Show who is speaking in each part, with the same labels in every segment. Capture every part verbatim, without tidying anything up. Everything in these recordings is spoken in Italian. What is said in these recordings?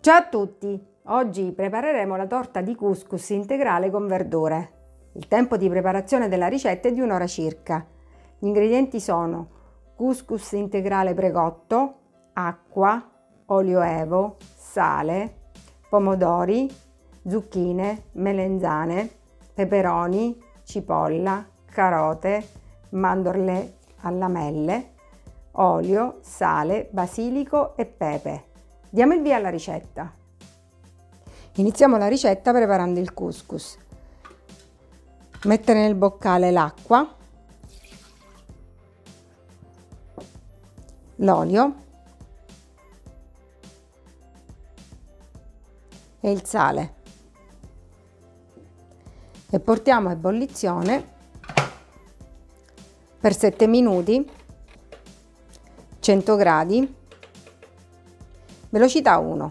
Speaker 1: Ciao a tutti! Oggi prepareremo la torta di couscous integrale con verdure. Il tempo di preparazione della ricetta è di un'ora circa. Gli ingredienti sono couscous integrale precotto, acqua, olio evo, sale, pomodori, zucchine, melenzane, peperoni, cipolla, carote, mandorle a lamelle, olio, sale, basilico e pepe. Diamo il via alla ricetta. Iniziamo la ricetta preparando il couscous. Mettere nel boccale l'acqua, l'olio e il sale e portiamo a ebollizione per sette minuti, cento gradi, velocità uno.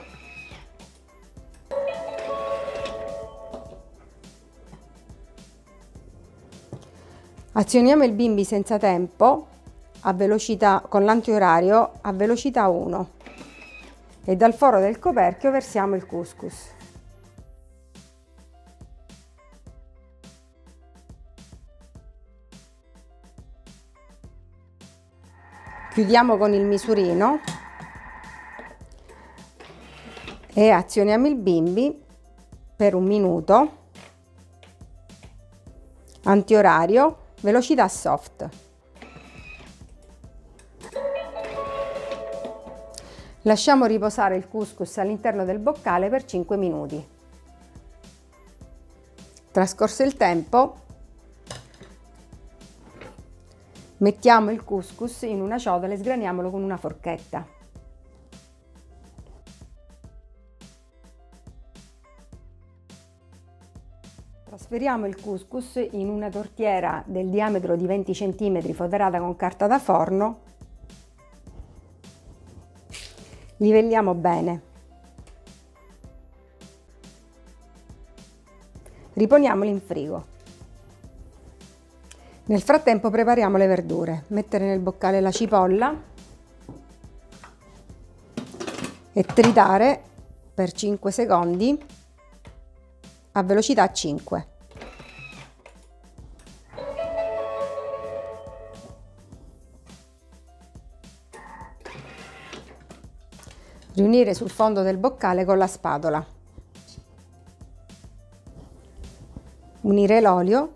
Speaker 1: Azioniamo il bimbi senza tempo a velocità, con l'antiorario a velocità uno e dal foro del coperchio versiamo il couscous. Chiudiamo con il misurino e azioniamo il bimbi per un minuto, antiorario, velocità soft. Lasciamo riposare il couscous all'interno del boccale per cinque minuti. Trascorso il tempo, mettiamo il couscous in una ciotola e sgraniamolo con una forchetta. Trasferiamo il couscous in una tortiera del diametro di venti centimetri foderata con carta da forno. Livelliamo bene. Riponiamoli in frigo. Nel frattempo prepariamo le verdure. Mettere nel boccale la cipolla e tritare per cinque secondi a velocità cinque. Riunire sul fondo del boccale con la spatola. Unire l'olio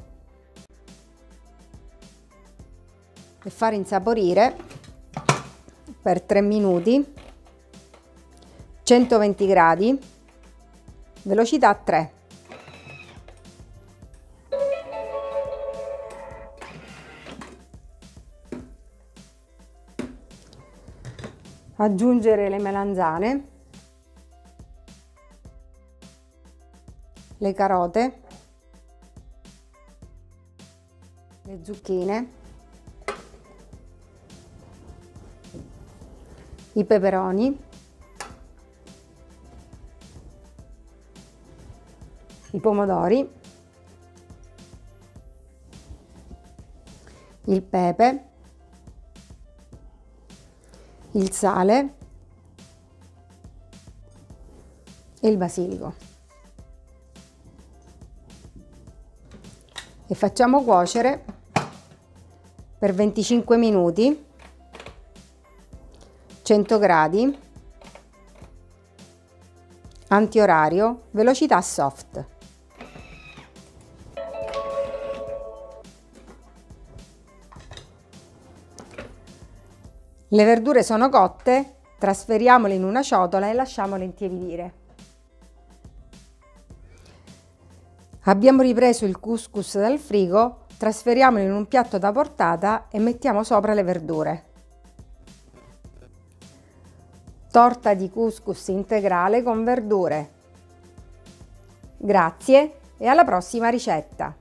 Speaker 1: e far insaporire per tre minuti, centoventi gradi, velocità tre. Aggiungere le melanzane, le carote, le zucchine, i peperoni, i pomodori, il pepe, il sale e il basilico e facciamo cuocere per venticinque minuti, cento gradi, antiorario, velocità soft. Le verdure sono cotte, trasferiamole in una ciotola e lasciamole intiepidire. Abbiamo ripreso il couscous dal frigo, trasferiamolo in un piatto da portata e mettiamo sopra le verdure. Torta di couscous integrale con verdure. Grazie e alla prossima ricetta!